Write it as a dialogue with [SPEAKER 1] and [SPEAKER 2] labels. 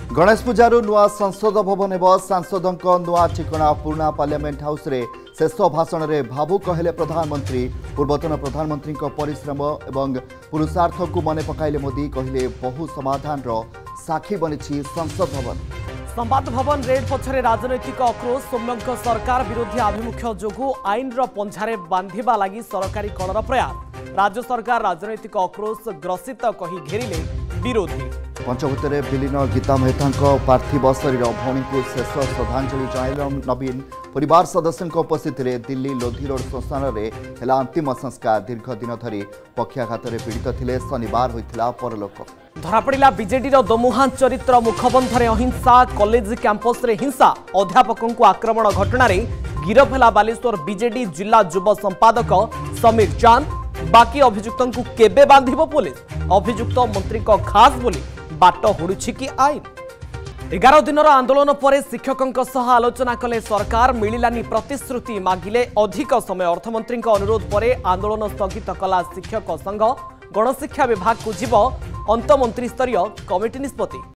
[SPEAKER 1] गणेश पूजारू नुआ संसद भवन एवं सांसदों नुआ ठिकना पुराना पार्लियामेंट हाउस रे शेष भाषण में भावुक कहले प्रधानमंत्री। पूर्वतन प्रधानमंत्री परिश्रम एवं पुरुषार्थ को मन पकाइले मोदी कहले बहु समाधान साक्षी बनी संसद भवन।
[SPEAKER 2] संवाद भवन रेड पछरे राजनैतिक आक्रोश। सौम्यଙ୍କ सरकार विरोधी आभिमुख्य जोगु आईन पंझारे बांधिबा लागि सरकारी कलर प्रयास। राज्य सरकार राजनैतिक आक्रोश ग्रसित कही घेरिले विरोधी।
[SPEAKER 1] पंचवटीरे विलीन गीता मेहता पार्थिव शरीर भौणी को शेष श्रद्धांजलि जणाइले नवीन। परिवार सदस्यों उपस्थित दिल्ली लोधी रोड श्मशान में है अंतिम संस्कार। दीर्घ दिन धरी पक्षाघात पीड़ित थे शनिवार होता परलोक।
[SPEAKER 2] धरापड़ा बीजेडी दमुहां चरित्र मुखबंधरे अहिंसा। कॉलेज कैंपस रे हिंसा। अध्यापकों को आक्रमण घटना गिरफ है बालेश्वर बीजेडी जिला युव संपादक समीर चांद। बाकी अभियुक्तों को केबे बांधिबो पुलिस। अभियुक्त मंत्री को खास बोली बाट हुड़ुछि कि आईन। 11 दिनर आंदोलन पर शिक्षकों सह आलोचना कले सरकार। मिलिलानी प्रतिश्रुति मागिले अधिक समय। अर्थमंत्री अनुरोध पर आंदोलन स्थगित कला शिक्षक संघ। गणशिक्षा विभाग को जीव अंतमंत्री स्तरीय कमिटी निष्पत्ति।